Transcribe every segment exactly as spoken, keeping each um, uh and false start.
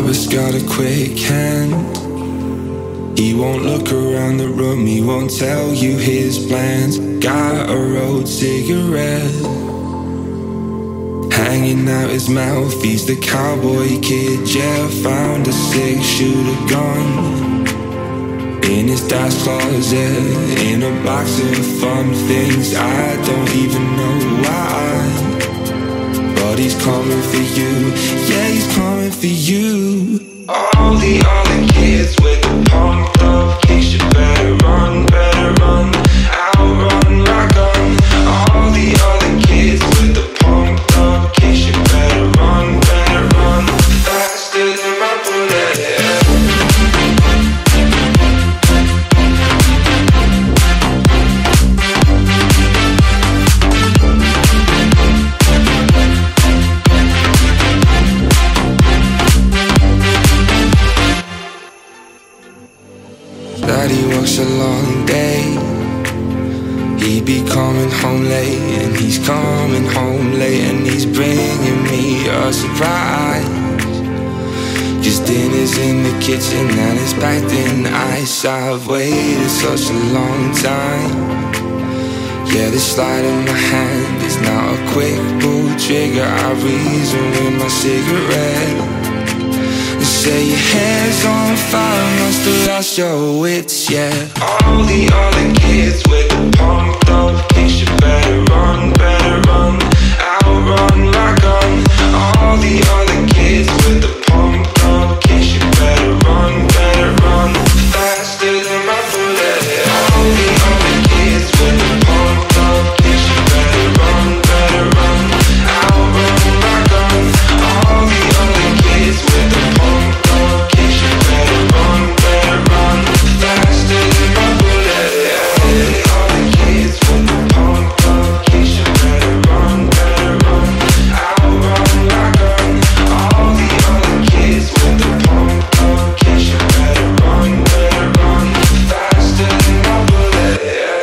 barber's got a quick hand. He won't look around the room, he won't tell you his plans. Got a rolled cigarette hanging out his mouth, he's the cowboy kid. Yeah, found a six-shooter gun in his dad's closet, in a box of fun things. I don't even know why, but he's coming for you. Yeah, he's coming for you. All the other kids with the pumped up kicks, you better run, better run, outrun my gun. All the other kids with the pumped up kicks, you better run, better run, faster than my bullet. Daddy works a long day, he be coming home late, and he's coming home late, and he's bringing me a surprise. Cause dinner's in the kitchen and it's packed in ice. I've waited such a long time. Yeah, the slide in my hand is now a quick pull trigger. I reason with my cigarette. Say your hair's on fire, must have lost your wits, yeah. All the other kids with the pumped up kicks, you better run, better run, outrun my gun. All the other kids with the pumped up kicks, you better run, better run, faster than my bullet. All the other kids with the pumped up kicks, you better run, better run, outrun my gun. All the other kids with the pumped up kicks, you better run, better run, faster than my bullet. All the other kids with the pumped up kicks, you better run, better run, outrun my gun. All the other kids with the pumped up kicks, you better run, better run, faster than my bullet.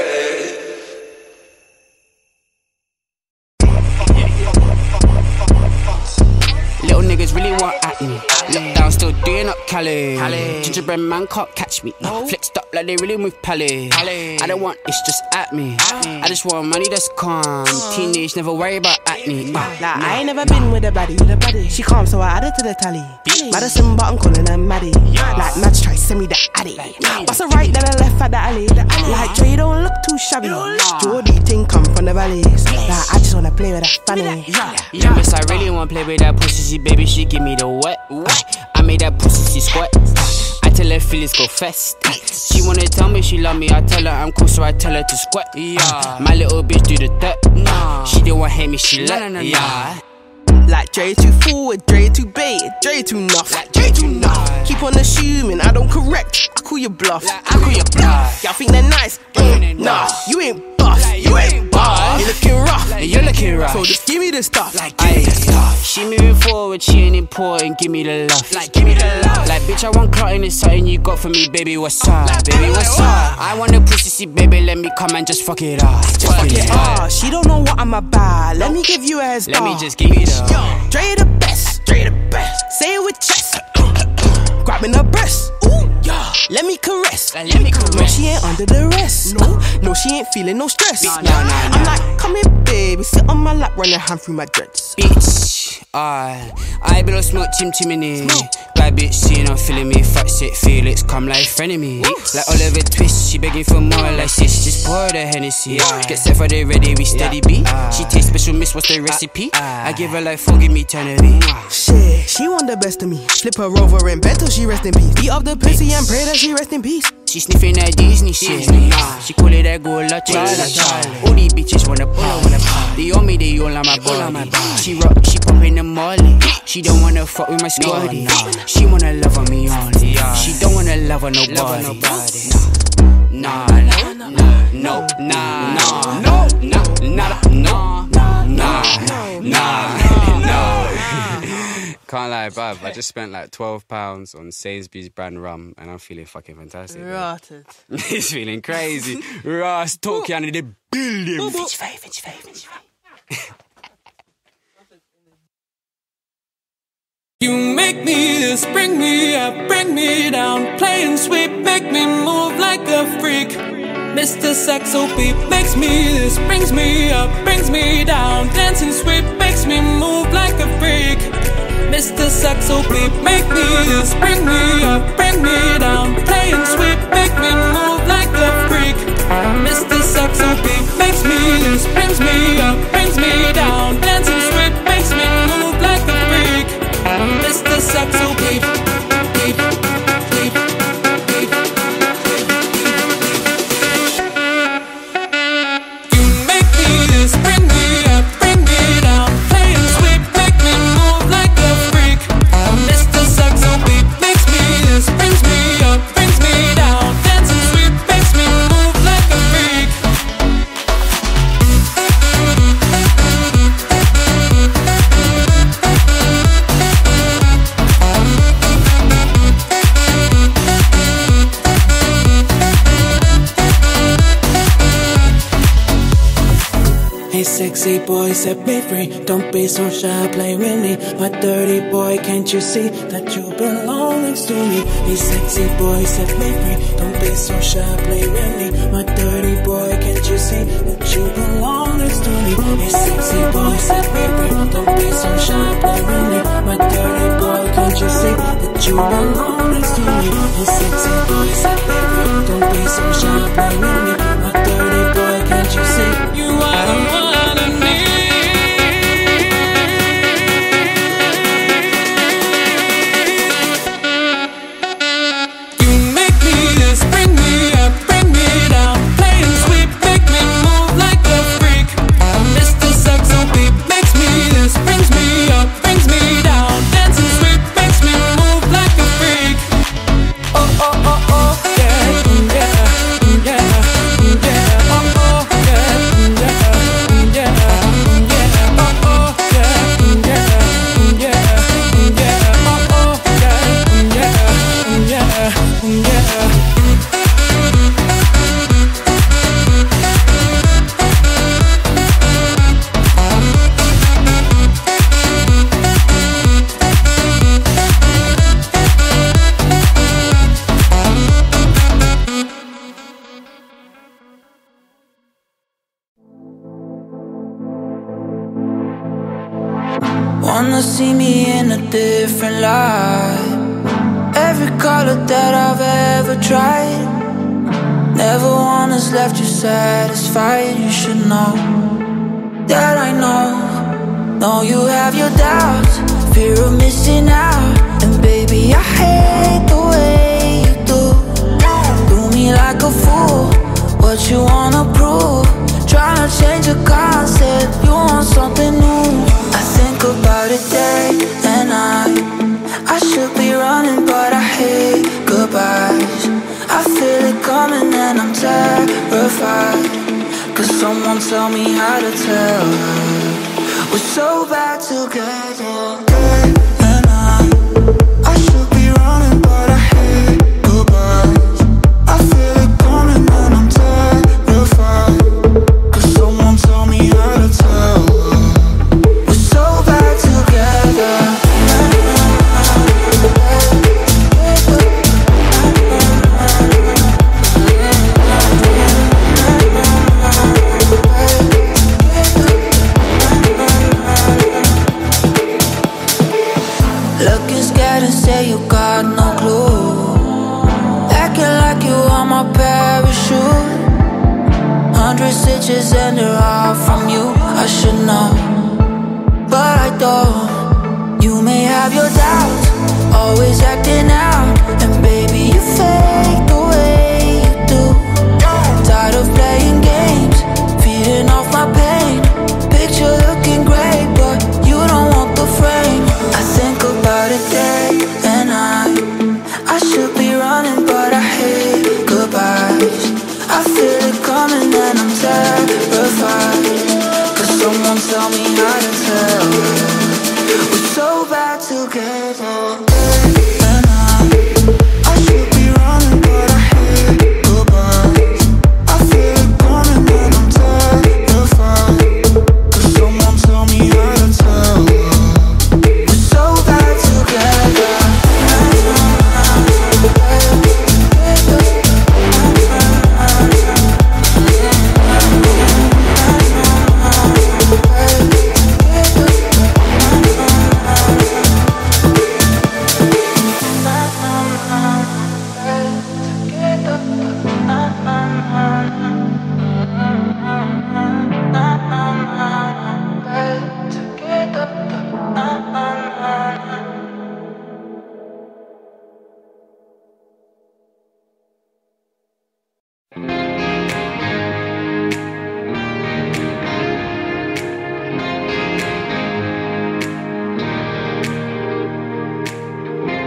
Little niggas really want at me. Lockdown still doing up Cali. Gingerbread man can't catch me. Flexed up like they really move pally. I don't want it's just at me. I just want money that's calm. Teenage never worry about acne. Like I ain't never been with a baddie. She calm, so I added to the tally. Madison, but I'm calling her Maddie. Like Mads try send me the addy. What's a right, then I left at the alley. Like Dre don't look too shabby. Jordy ting come from the valleys. Like I just wanna play with that fanny. Yeah, miss, I really wanna play with that pussy, baby. She give me the wet. I made that pussy squat. I tell her feelings go fast. She wanna tell me she love me. I tell her I'm cool, so I tell her to squat. Yeah, my little bitch do the dirt. She don't want hate me, she let. Yeah. Like Dre too forward, Dre too bait, Dre too nuff, like Dre too nuff. Keep on assuming I don't correct, I call you bluff, I call you bluff. Y'all think they're nice, mm, nah, you ain't buff, you ain't buff. You looking rough, you're looking rough. So just give me the stuff, like give me the stuff. She moving forward, she ain't important, give me the love, like give me the love. Like bitch, I want clotting, it's something you got for me, baby, what's up, baby, what's up? I want a pussy, see, baby, let me come and just fuck it up, just fuck it up. She don't know what I'm about, let me give you a head start. Let me just give you the Dre the best, Dre the best. Say it with chest, grabbing her breast. Ooh, yeah. Let me caress. Let me caress. No, she ain't under the rest. No, no, she ain't feeling no stress. Nah, nah, nah. I'm like, come here, baby, sit on my lap, run your hand through my dreads. Bitch, I, I blow smoke, chim chimney. Bad bitch, seeing I'm feeling me. Fat shit, Felix, come like frenemy. Like Oliver Twist, she begging for more. Like sis, just pour the Hennessy. Get set for the ready, we steady beat. She taste special, miss, what's the recipe? I give her like four, give me eternity. Shit, she want the best of me. Flip her over in bed till she rest in peace. Beat up the pussy and pray that she rest in peace. She sniffing that Disney shit. She call it that gold la child. All these bitches wanna pop. They on me, they all on my body. She rock, she poppin' the molly. She don't wanna fuck with my squaddy. She wanna love on me only. She don't wanna love on nobody. Nah, nah, nah, no, nah, nah, no, nah, nah, no, nah, nah, no. Can't lie, bruv, I just spent like twelve pounds on Sainsbury's brand rum and I'm feeling fucking fantastic. Rotted. It's feeling crazy. Ross talking in the building. Fitch five, fitch five, fitch five. You make me this, bring me up, bring me down. Playing sweet, make me move like a freak. Mister Saxo beat makes me this, brings me up, brings me down. Dancing sweet makes me move like a freak. Mister Saxo beat make me this, bring me up, bring me down. Playing sweet, make me move like a freak. Mister Saxo beat makes me this, brings me up, brings me down. Dancing sweet makes me move like a freak. Mister Saxo beat, beat, beat, beat. You make me this, bring me up, bring me down. Playing sweet, make me move like a freak. Mister Saxo beat makes me this, brings me up, brings me down. Dancing sweet makes me move like a freak. Hey sexy boy, set me free. Don't be so shy, play with me. My dirty boy, can't you see that you belong next to me? Hey sexy boy, set me free. Don't be so shy, play with me. My dirty boy, can't you see that you belong next to me? Hey sexy boy, set me free. Don't be so shy, play with me. My dirty boy, can't you see that you belong next to me? Hey sexy boy, set me free. Don't be so shy, play with me. My dirty boy, can't you see You are the one. Wanna see me in a different light. Every color that I've ever tried. Never one has left you satisfied. You should know that I know. Know you have your doubts, fear of missing out. And baby, I hate the way you do. Do me like a fool, what you wanna prove? Trying to change the concept, you want something new. I think about it day and night. I should be running, but I hate goodbyes. I feel it coming and I'm terrified. Cause someone tell me how to tell her we're so bad together. Day and night. I should be running, but I hate goodbyes. I feel it coming and I'm terrified. Cause someone tell me how to tell her we're so bad together. Looking scared and say you got no clue. Acting like you are my parachute. Hundred stitches and they're all from you. I should know, but I don't. You may have your doubts, always acting out. And baby, you fake the way you do. Tired of playing games, feeding off my pain. Picture looking great, but you don't want the frame. I think about it day and night. I should be running, but I hate goodbyes. I feel it coming and I'm terrified. Cause someone tell me how to tell her we're so bad together. And I, I should be running, but I hate goodbyes. I feel it coming and I'm terrified. Cause someone tell me how to tell her we're so bad together.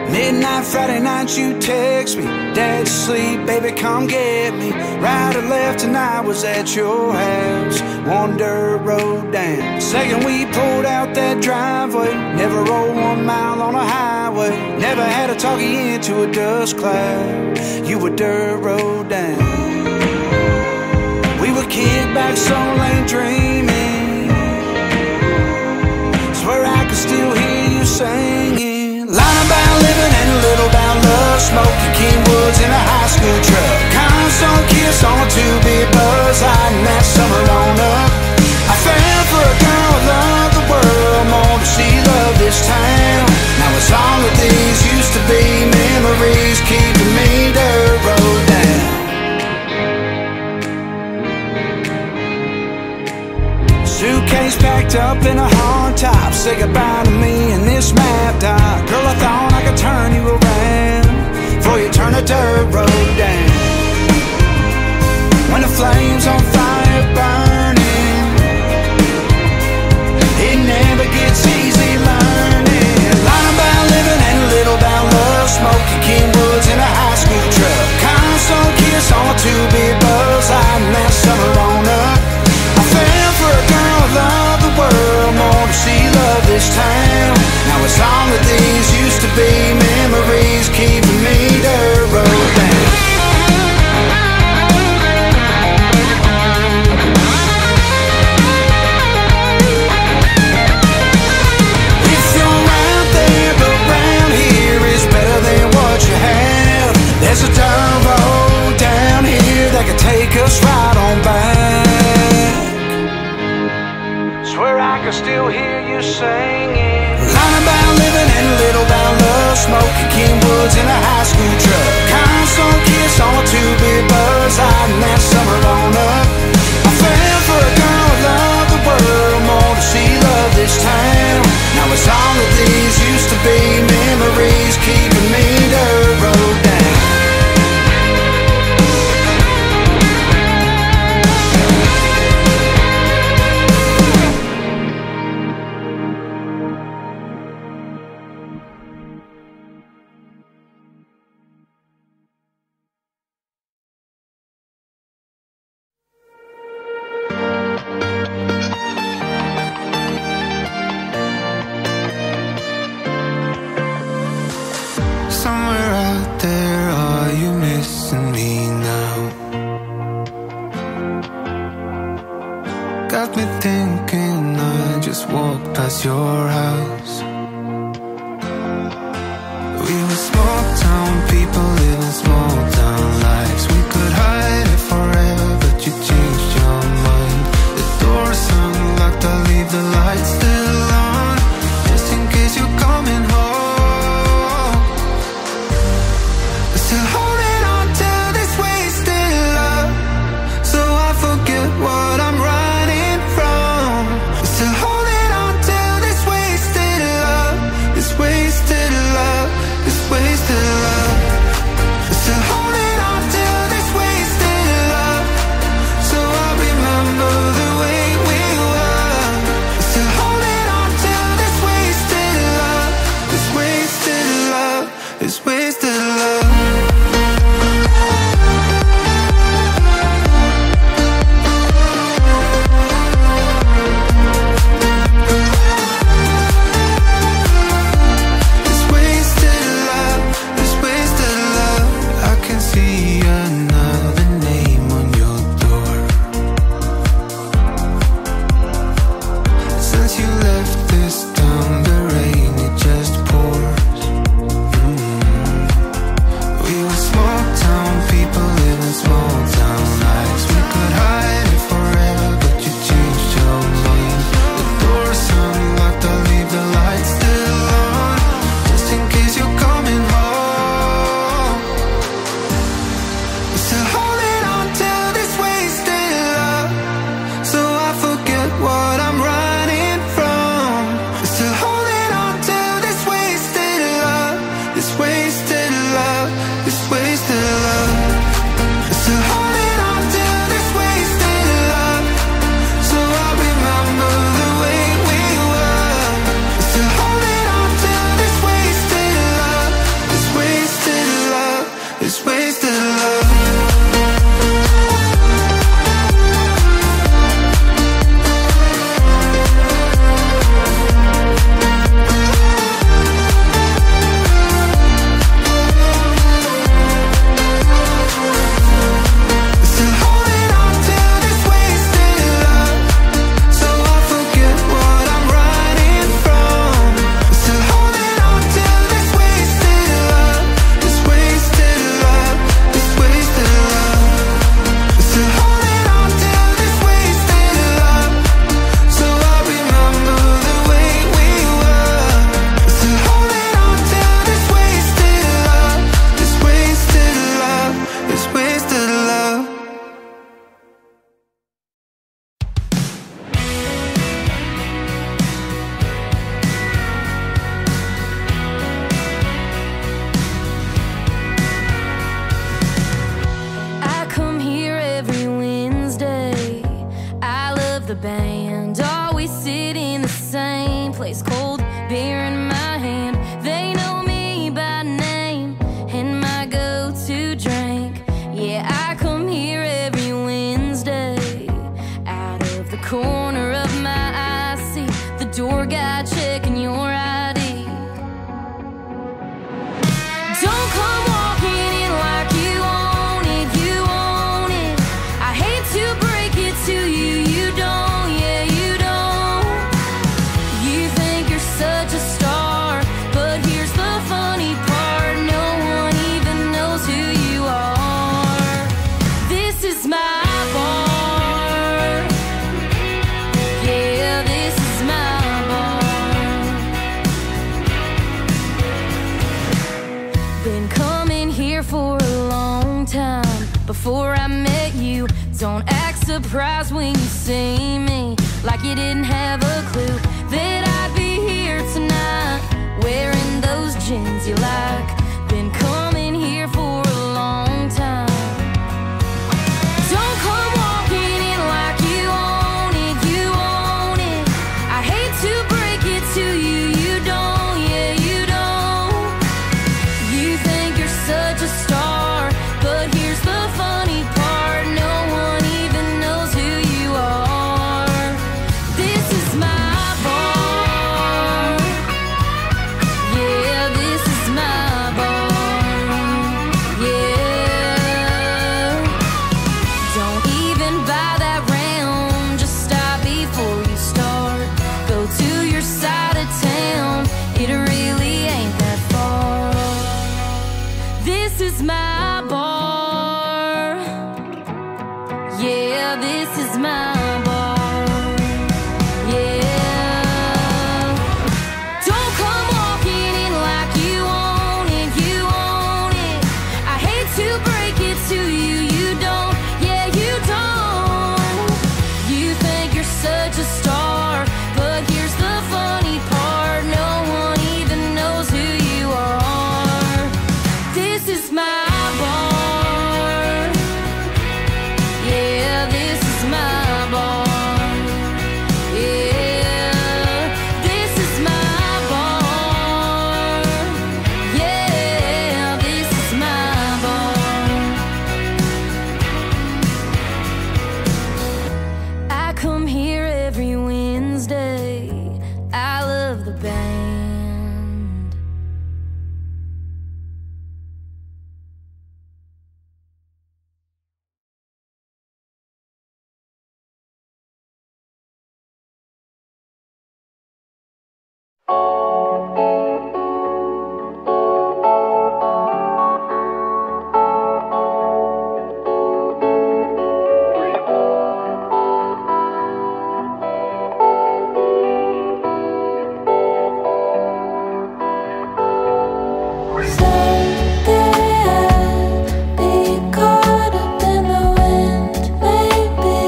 Midnight Friday night you text me, Dad's asleep, baby come get me. Right or left tonight was at your house, one dirt road down. Second we pulled out that driveway, never rode one mile on a highway. Never had to talk you into a dust cloud, you were dirt road down. We were kicked back Soul Lane dreaming, swear I could still hear you singing. Line about living and a little about love, smoking Kingwoods in a high school truck. Constant kiss on a two-bit buzz, hiding that summer on up. I fell for a girl who loved the world more than she loved this town. Now it's all of these used to be memories keeping me dirt road down. Suitcase packed up in a hard top, say goodbye to me in this map dot. Girl, I thought I could turn you around before you turn a dirt road down. When the flames on fire burning, it never gets easy learning. Line about living and a little about love, smoking Kingwoods in a high school truck. Constant kiss on a two-bit buzz, hiding that summer on up. I fell for a girl who loved the world more than she loved this town. Now it's all of these used to be memories keeping me dirt road down. If you're out there but round here is better than what you have. There's a dirt road down here that could take us right on back. Swear I can still hear you singing. Line about living and a little about love, smoking Kingwoods in a high school truck. Constant kiss on a two-bit buzz, hiding that summer on up. I fell for a girl who loved the world more than she loved this town. Now it's all of these used to be memories keeping me dirt road down. Somewhere out there, are you missing me now? Got me thinking I just walked past your house. We were small town people living small town lives. We could hide it forever, but you changed your mind. The door's unlocked, I'll leave the lights still on, just in case you're coming home. Still holding on to this wasted love, so I forget what I'm running from. Still holding on to this wasted love, this wasted love, this wasted love. Still holding on to this wasted love, so I remember the way we were. Still holding on to this wasted love, this wasted love, this wasted love. this wasted love. Before I met you, don't act surprised when you see me, like you didn't have a clue that I'd be here tonight, wearing those jeans you like. Been coming here for a long time. Don't come walking in like you own it, you own it. I hate to break it to you, you don't, yeah, you don't. You think you're such a star, but here's the funny part, no one even knows who you are. This is my bar. Yeah, this is my bar. Yeah. Don't even buy that round, just stop before you start. Go to your side of town, it really ain't that far. This is my bar. Yeah, this is my bar. Yeah. Don't come walking in like you own it, you own it. I hate to break it to you, you don't, yeah, you don't. You think you're such a star, but here's the funny part, no one even knows who you are. This is my bar. Yeah, this is my bar. Yeah, this is my bar. Yeah, this is my bar. I come here every Wednesday. I love the band.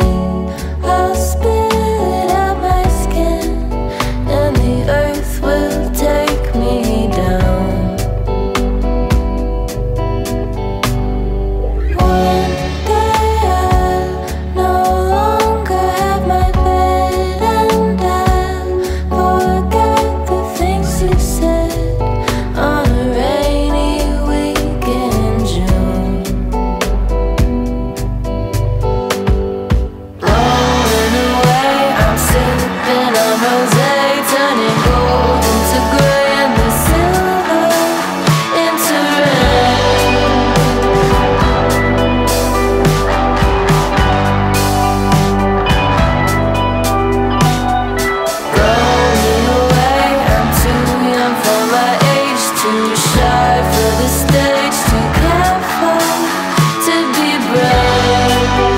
Will shy for the stage, too careful to be brave.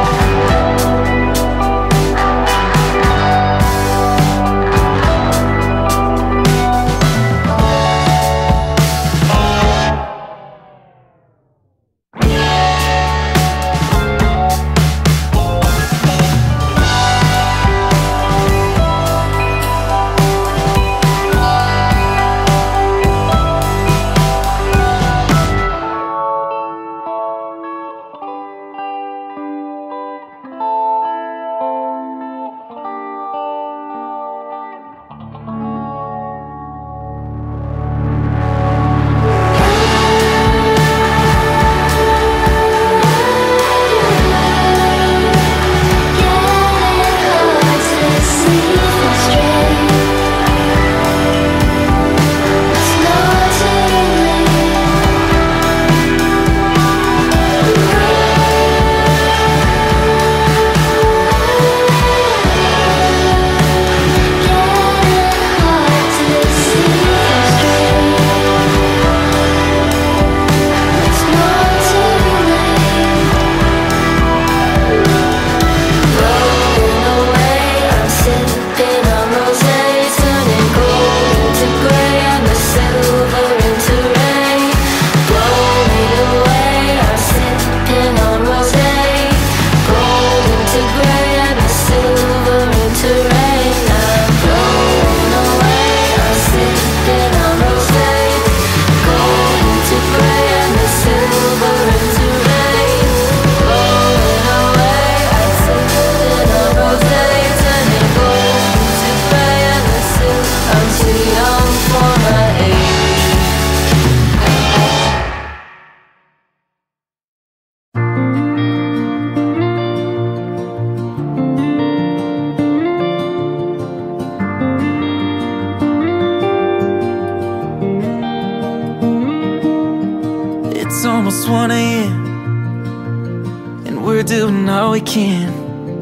It's almost one A M and we're doing all we can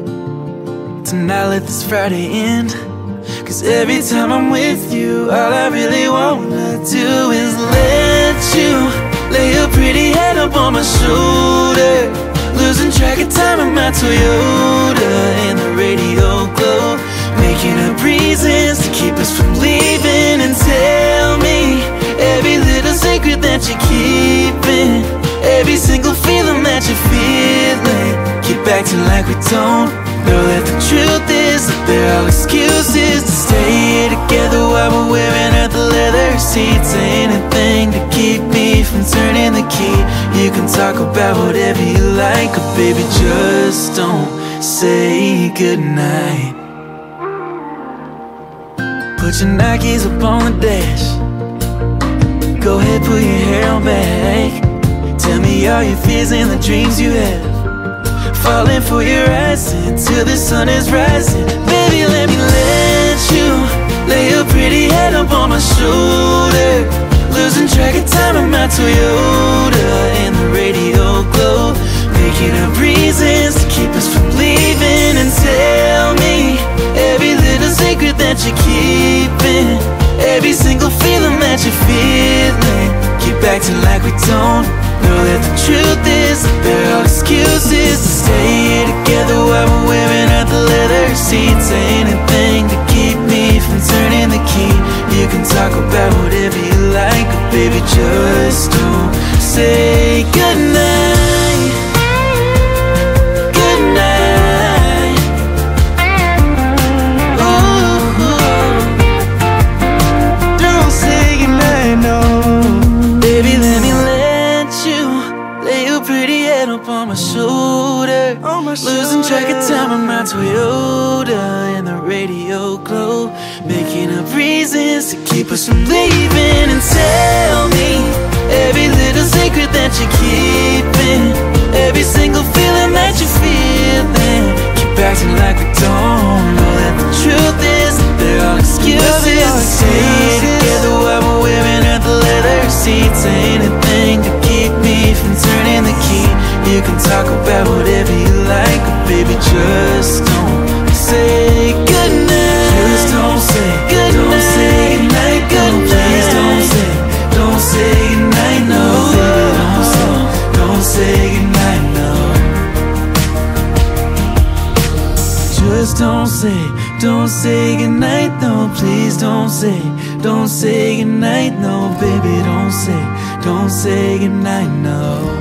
to not let this Friday end. Cause every time I'm with you, all I really wanna do is let you lay your pretty head up on my shoulder, losing track of time in my Toyota, and the radio glow, making up reasons to keep us from leaving. And tell me every little secret that you're keeping, every single feeling that you're feeling. Keep acting like we don't know that the truth is that they're all excuses to stay here together while we're wearing out the leather seats. Anything to keep me from turning the key. You can talk about whatever you like, but baby, just don't say goodnight. Put your Nikes up on the dash, go ahead, put your hair on back. Tell me all your fears and the dreams you have, falling for your eyes until the sun is rising. Baby, let me let you lay your pretty head up on my shoulder, losing track of time in my Toyota, and the radio glow, making up reasons to keep us from leaving. And tell me every little secret that you're keeping, every single feeling that you're feeling. Keep acting like we don't know that the truth is that they're all excuses to stay here together while we're wearing out the leather seats. Anything to keep me from turning the key. You can talk about whatever you like, but baby, just don't say goodnight. Goodnight. Ooh, don't say goodnight, no. Baby, let me let you lay your pretty head up on my shoulder, on my losing shoulder. Track of time in my Toyota, and the radio glow, making up reasons to keep us from leaving. And tell me every little secret that you're keeping, every single feeling that you're feeling. Keep acting like we don't know that the truth is that they're all excuses to stay together while we're wearing out the leather seats. Anything to keep me from turning the key. You can talk about whatever you like, but baby, just don't say goodnight. Just don't say goodnight. Don't say goodnight. Goodnight. Please don't say, don't say say, don't say goodnight, no, please don't say, don't say goodnight, no, baby, don't say, don't say goodnight, no.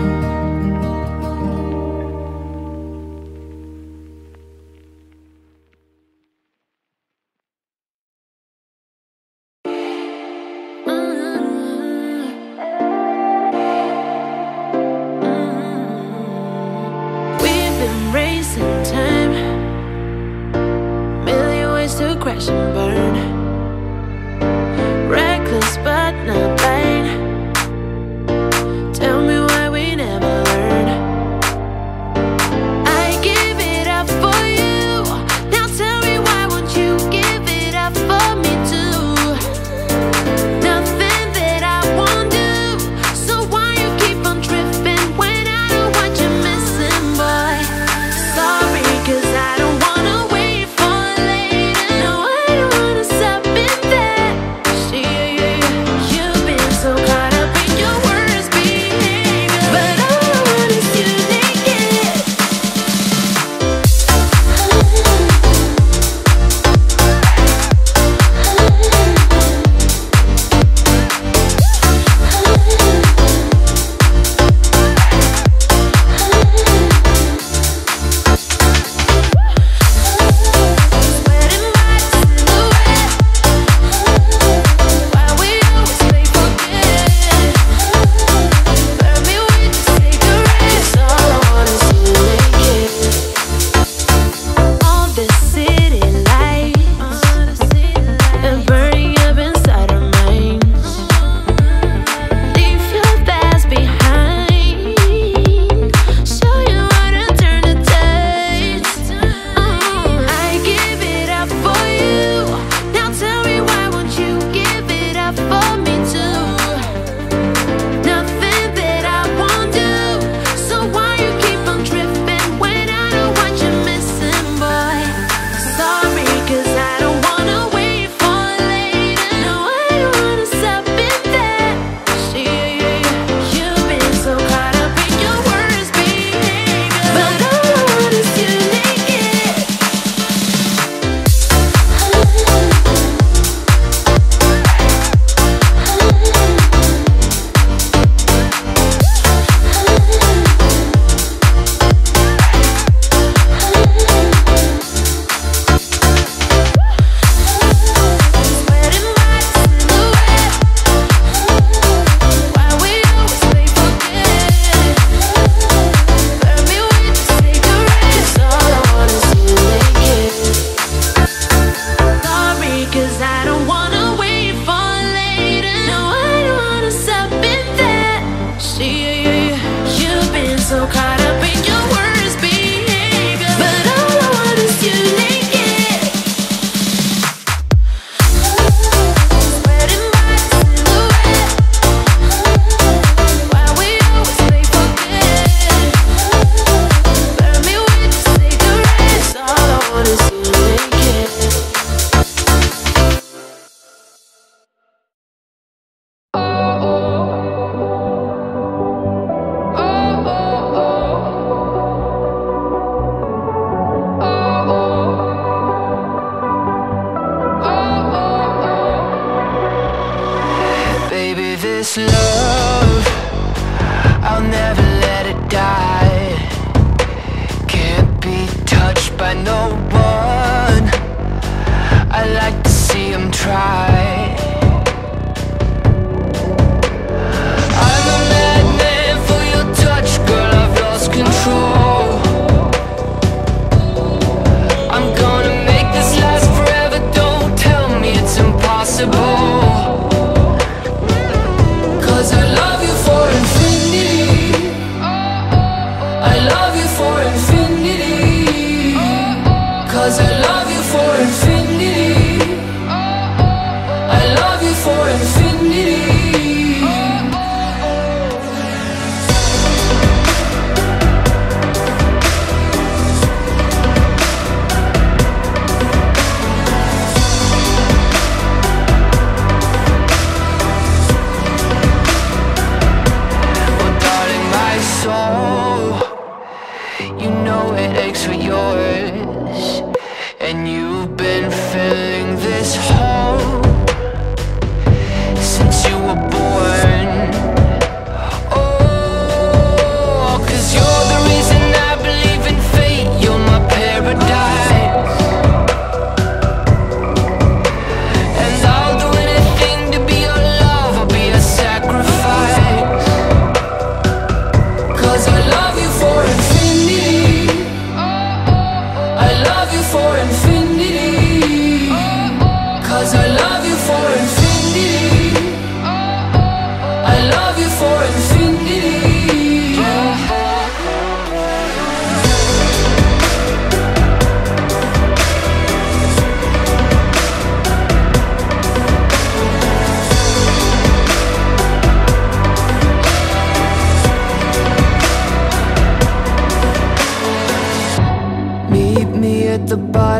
Cause I love you for infinity. I love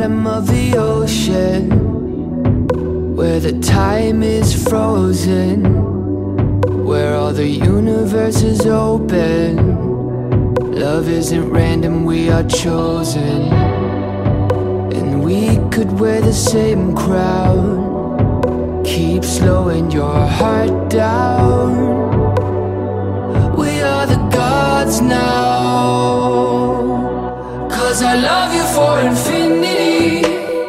bottom of the ocean, where the time is frozen, where all the universe is open. Love isn't random, we are chosen. And we could wear the same crown, keep slowing your heart down. We are the gods now, 'cause I love you for infinity.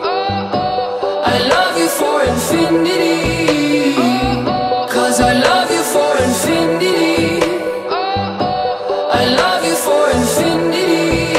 I love you for infinity. 'Cause I love you for infinity. I love you for infinity.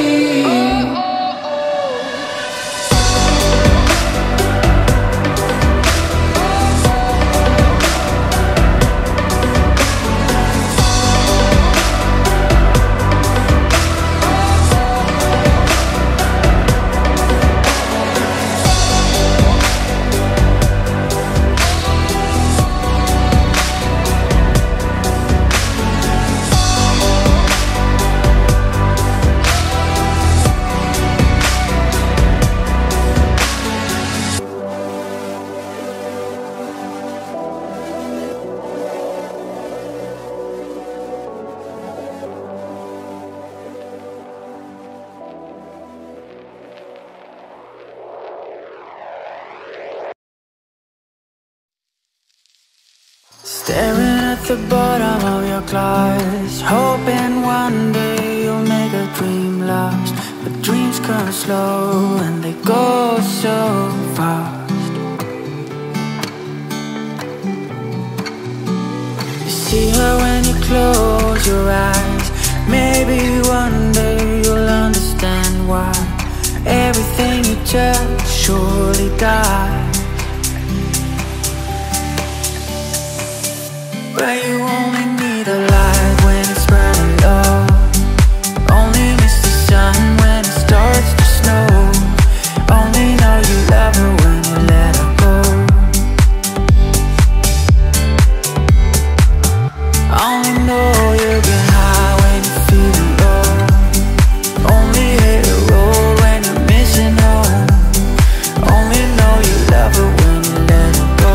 Staring at the bottom of your glass, hoping one day you'll make a dream last. But dreams come slow and they go so fast. You see her when you close your eyes. Maybe one day you'll understand why everything you touch surely dies. But you only need a light when it's burning low. Only miss the sun when it starts to snow. Only know you love her when you let her go. Only know you get high when you're feeling low. Only hit a road when you're missing home. Only know you love her when you let her go.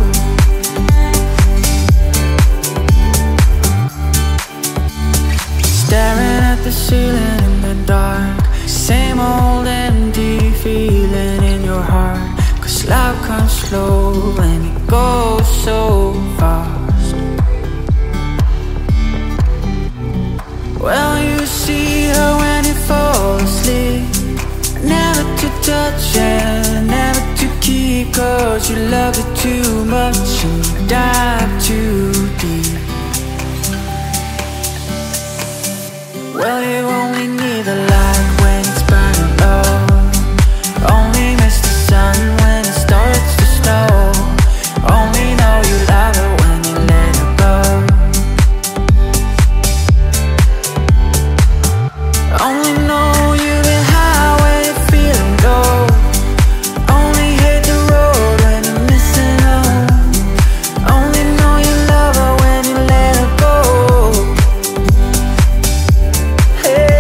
Staring at the ceiling in the dark, same old empty feeling in your heart. 'Cause love comes slow and it goes so fast. Well, you see her when you fall asleep, never to touch and never to keep. 'Cause you love her too much and you dive too deep. Well, you only need the light when it's burning low. Only miss the sun when it starts to snow. Only know you love her when you let her go. Only know you get high when you're feeling low. Only hit the road when you're missing home. Only know you love her when you let her go. Hey.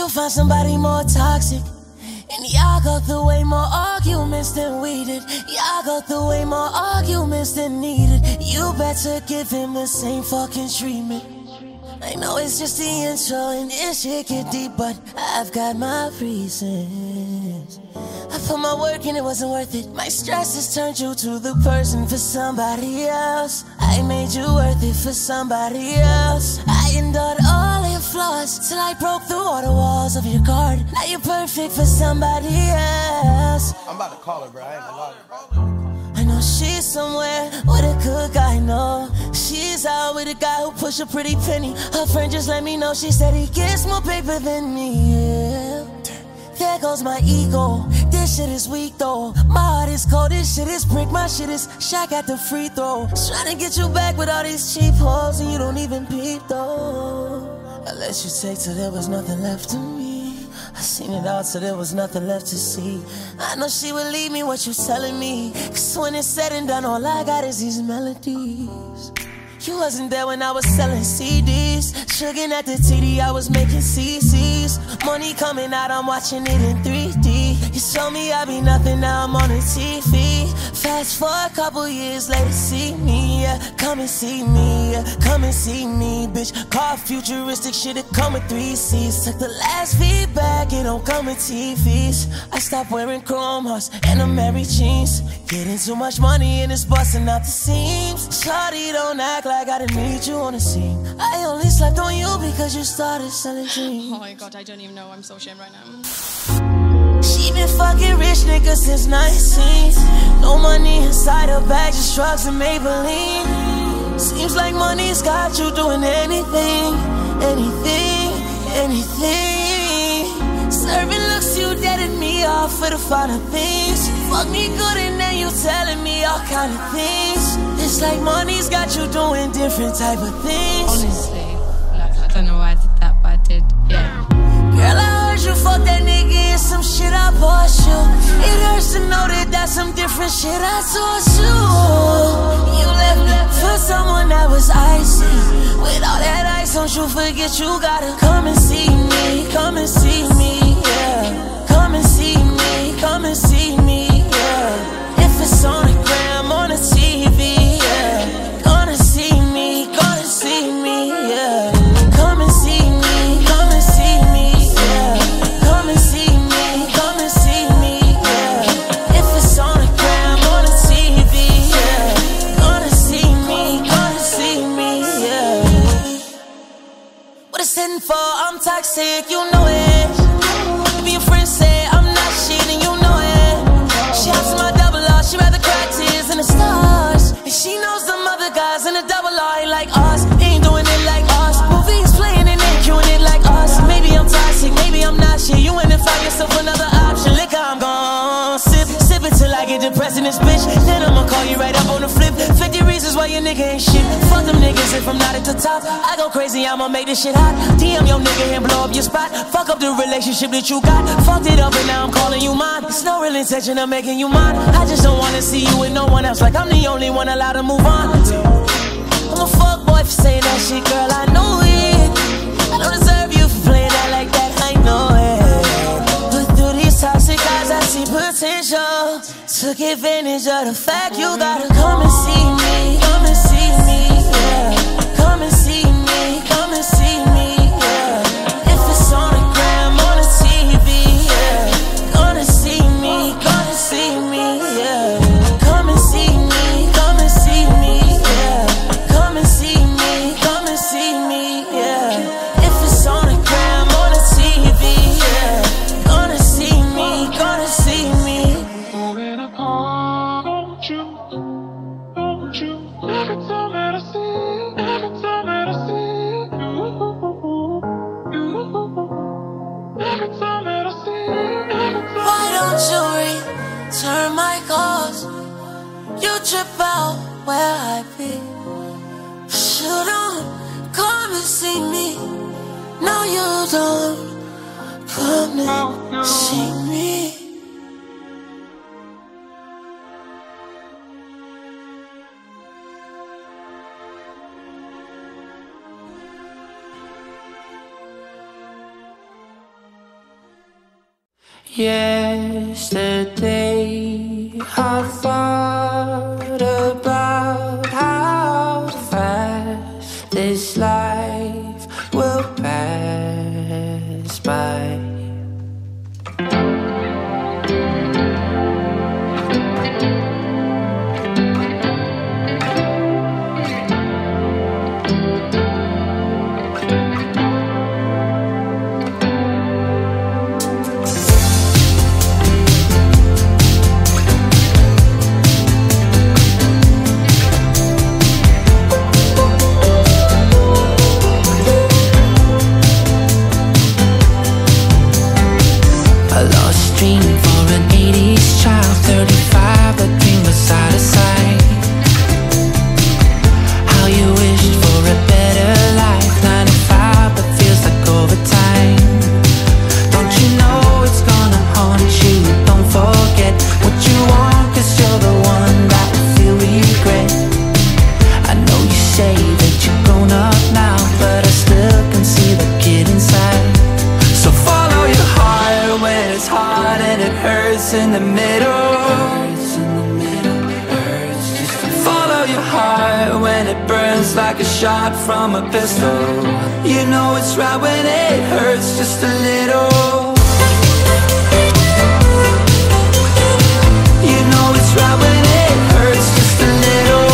find somebody more toxic. And y'all go through way more arguments than we did. Y'all go through way more arguments than needed. You better give him the same fucking treatment. I know it's just the intro and this shit get deep, but I've got my reasons. I put my work in, it wasn't worth it. My stress has turned you to the person for somebody else. I made you worth it for somebody else. I endured all your flaws till I broke through all the walls of your garden. Now you're perfect for somebody else. I'm about to call her, bro. I ain't gonna lie. I know she's somewhere with a good guy, no. She's out with a guy who push a pretty penny. Her friend just let me know, she said he gets more paper than me, yeah. There goes my ego, this shit is weak though. My heart is cold, this shit is brick, my shit is Shaq at the free throw. Trying to get you back with all these cheap hoes and you don't even peep though. I let you take till there was nothing left to me. I seen it all till there was nothing left to see. I know she would leave me, what you telling me? Cause when it's said and done, all I got is these melodies. You wasn't there when I was selling C Ds. Sugar at the T D, I was making C Cs. Money coming out, I'm watching it in three D. You told me I'd be nothing, now I'm on the T V. Fast forward a couple years later, see me, yeah. Come and see me, yeah. Come and see me, bitch. Car futuristic shit, it come with three C's. Took the last feedback, it don't come with T Vs. I stopped wearing chrome hearts and I'm Mary jeans. Getting too much money and it's busting out the seams. Shawty, don't act like I didn't need you on the scene. I only slept on you because you started selling dreams. Oh my god, I don't even know, I'm so ashamed right now. She been fucking rich niggas since nineteen. No money inside her bag, just drugs and Maybelline. Seems like money's got you doing anything, anything, anything. Serving looks, you deaded me off for the finer things. Fuck me good and then you telling me all kind of things. It's like money's got you doing different type of things. Honestly, like I don't know why I did that, but I did, yeah. Girl, I heard you fuck that nigga and some shit I bought you. It hurts to know that that's some different shit I taught you. You left me for someone that was icy. With all that ice, don't you forget you gotta come and see me, come and see me, yeah. Come and see me, come and see me, yeah. If it's on the gram, on the T V, yeah. Gonna see me, gonna see me, yeah. Come and see me, come and see me, yeah. Come and see me, come and see me, yeah. If it's on the gram, on the T V, yeah. Gonna see me, gonna see me, yeah. What it's hitting for, I'm toxic, you know it. If your friends say I'm not shit, and you know it. She hops my double R, she rather cry tears in the stars. And she knows them other guys in the double R ain't like us, ain't doing it like us. Movies playing and they doing it like us. Maybe I'm toxic, maybe I'm not shit. You ain't find yourself another option. Liquor, I'm gon' sip, sip it till I get depressed in this bitch. Then I'ma call you right up on the flip. Fifty reasons why your nigga ain't shit. Fuck them niggas if I'm not at the top. I go crazy, I'ma make this shit hot. D M your nigga and blow up your spot. Fuck up the relationship that you got. Fucked it up and now I'm calling you mine. It's no real intention of making you mine. I just don't wanna see you with no one else. Like I'm the only one allowed to move on. I'm a fuck boy for saying that shit, girl, I know it. I don't deserve you for playing that like that, I know it. But through these toxic eyes I see potential. Took advantage of the fact you gotta come and see me. Come and see me, yeah. Come and see me, come and see me, yeah. If it's on the gram, on the T V, yeah. Gonna see me, gonna see me, yeah. Come and see me, come and see me, yeah. Come and see me, come and see me, yeah. If it's on the gram, on the T V, yeah. Gonna see me, gonna see me. Oh, when I call you, don't you, every time that I see, every time that I see you, you, every time that I see, every time. Why don't you return my calls? You trip out where I be. You don't come and see me. No, you don't come and see me. Yesterday I thought about how fast this life will pass by. A lost dream for an eighties child, thirty-five, that dream was side to side. How you wished for a better life, ninety-five, but feels like overtime. Don't you know it's gonna haunt you? Don't forget what you want, cause you're the one that will feel regret. I know you say that you're grown up now, but I still can see the kid inside. So follow your heart when it's hard and it hurts in the middle. Follow your heart when it burns like a shot from a pistol. You know it's right when it hurts just a little. You know it's right when it hurts just a little.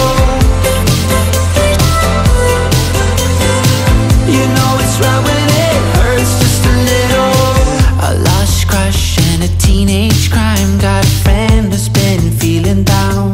You know it's right when it hurts just a little. A lost crush and a teenage crime. Got a friend who's been feeling down,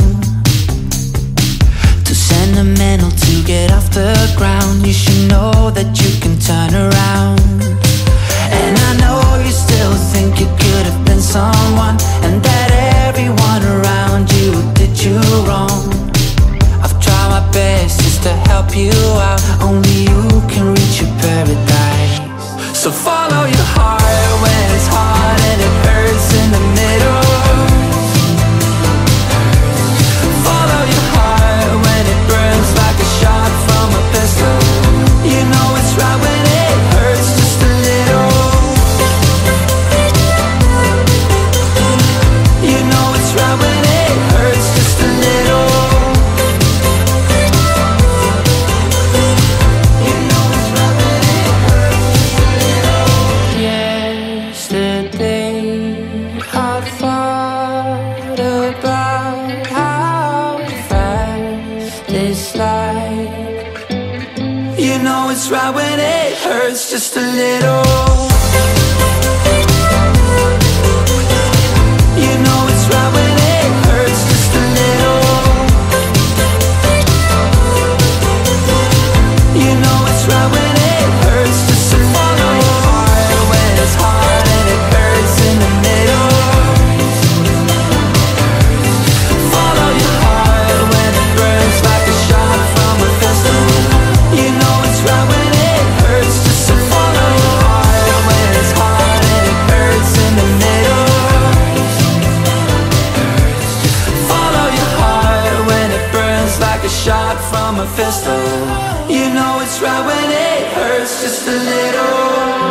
too sentimental to get off the ground. You should know that you can turn around. And I know you still think you could have been someone, and that everyone around you did you wrong. I've tried my best just to help you out. Only you can reach your paradise. So follow your heart when it's hard and it hurts in the middle. Follow your heart when it burns like a shot from a pistol. You know it's right when it hurts just a little. You know it's right when it hurts just a little. You know it's right when it hurts just a little. Yesterday I thought about how fast this life. You know it's right when it hurts just a little. You know it's right when it hurts just a little. You know it's right when it hurts just to follow your heart when it's hard and it hurts in the middle. Follow your heart when it burns like a shot from a pistol. You know it's right when it hurts just to follow your heart when it's hard and it hurts in the middle. Follow your heart when it burns like a shot from a pistol. You know it's right when it hurts just a little.